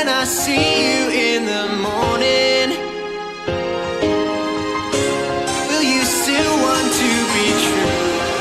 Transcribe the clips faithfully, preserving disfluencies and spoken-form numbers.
when I see you in the morning? Will you still want to be true?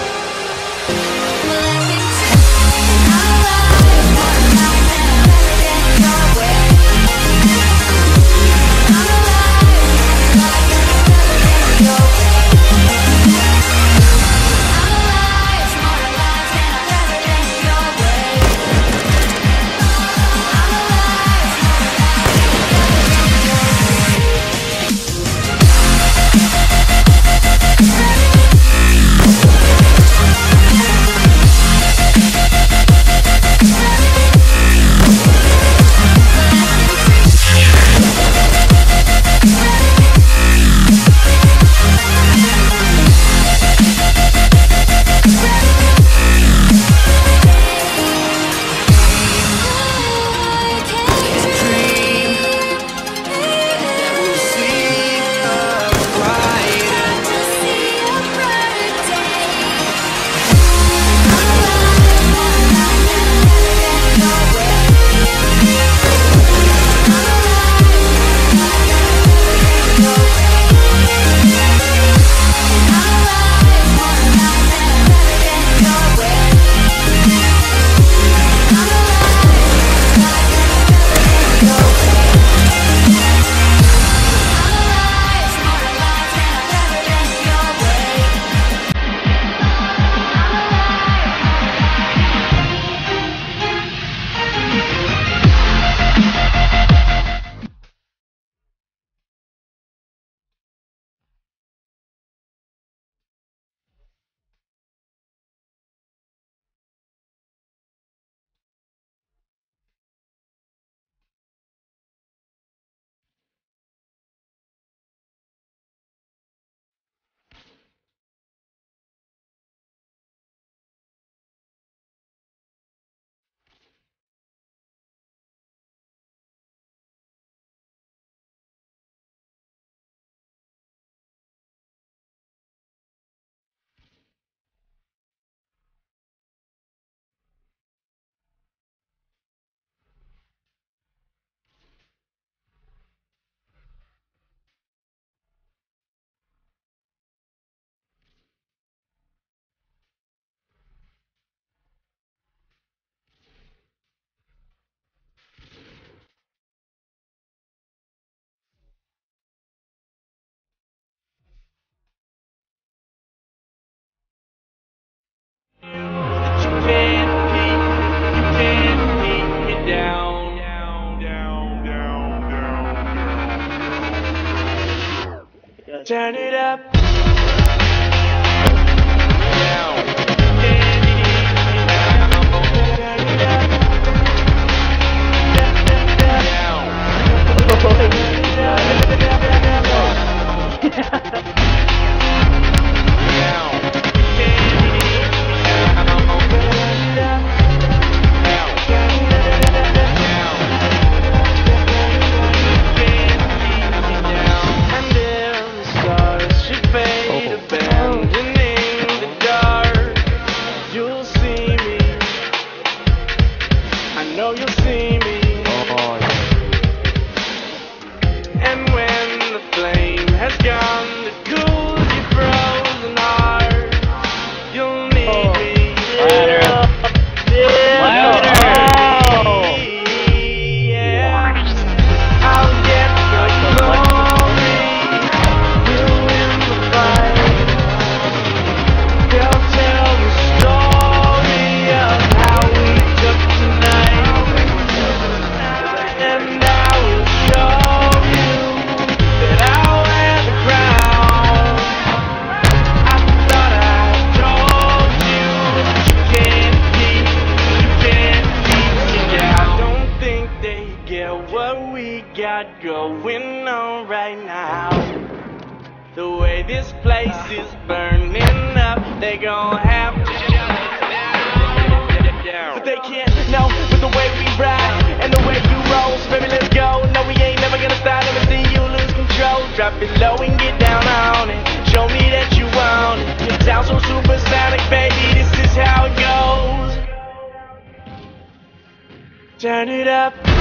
Turn it up. Going on right now. The way this place is burning up, they gon' have to but they can't know with the way we ride and the way you roll. So baby, let's go. No, we ain't never gonna stop. Let me see you lose control. Drop it low and get down on it. Show me that you want it. It sounds so supersonic, baby. This is how it goes. Turn it up.